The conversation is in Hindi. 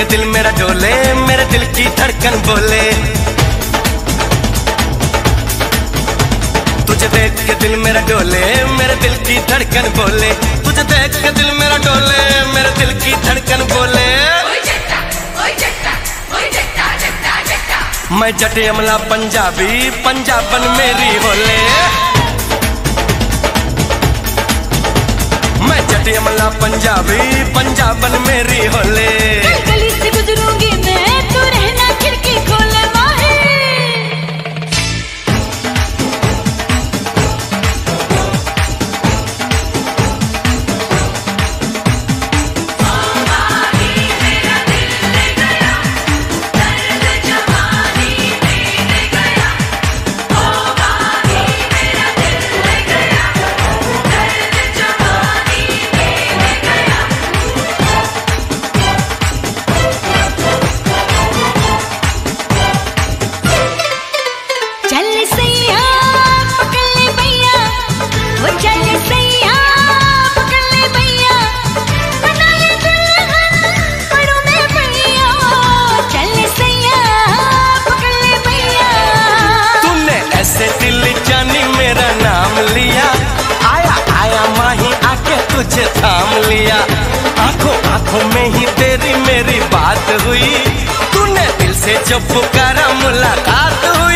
दिल मेरा डोले, मेरे दिल की धड़कन बोले। तुझे देख के दिल मेरा डोले, मेरे दिल की धड़कन बोले। तुझे देख के दिल मेरा डोले, मेरे दिल की धड़कन बोले। मैं जटे अमला पंजाबी, पंजाबन मेरी होले। मैं जटे अमला पंजाबी, पंजाबन मेरी होले। गली से गुजरूंगी मैं, तू रहना खिड़की खोले माहे। तुझे थाम लिया, आंखों आंखों में ही तेरी मेरी बात हुई। तूने दिल से जो पुकारा मुलाकात हुई।